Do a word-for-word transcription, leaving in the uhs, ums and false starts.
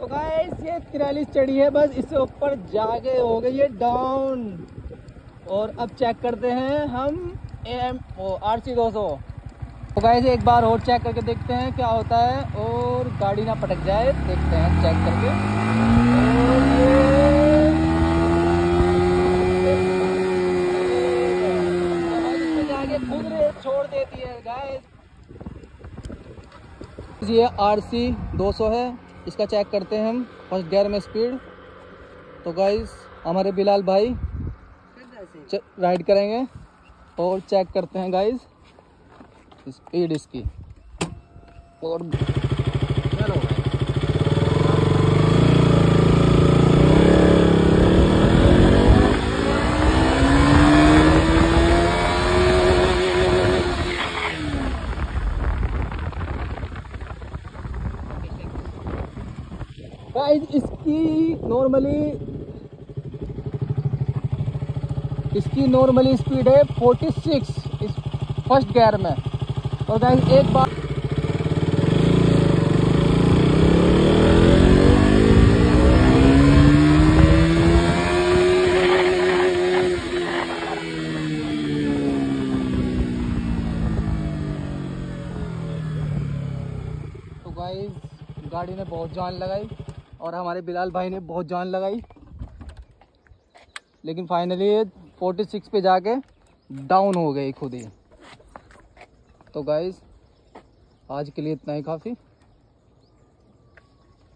तो गाइस ये तिरालीस चढ़ी है, बस इससे ऊपर जाके हो गई है डाउन। और अब चेक करते हैं हम एम ओ आर सी दो सौ। तो गाइस एक बार और चेक करके देखते हैं क्या होता है, और गाड़ी ना पटक जाए, देखते हैं चेक करके। और ये जाके खुद रेस छोड़ देती है गाइस। ये आर सी दो सौ है, इसका चेक करते हैं हम फर्स्ट गियर में स्पीड। तो गाइस हमारे बिलाल भाई राइड करेंगे और चेक करते हैं गाइस स्पीड इसकी। और चलो गाइस इसकी नॉर्मली इसकी नॉर्मली स्पीड है छियालीस इस फर्स्ट गियर में। और गाइस एक बार तो गाइस गाड़ी ने बहुत जान लगाई और हमारे बिलाल भाई ने बहुत जान लगाई, लेकिन फाइनली छियालीस पे जाके डाउन हो गई खुद ही। तो गाइस आज के लिए इतना ही काफ़ी।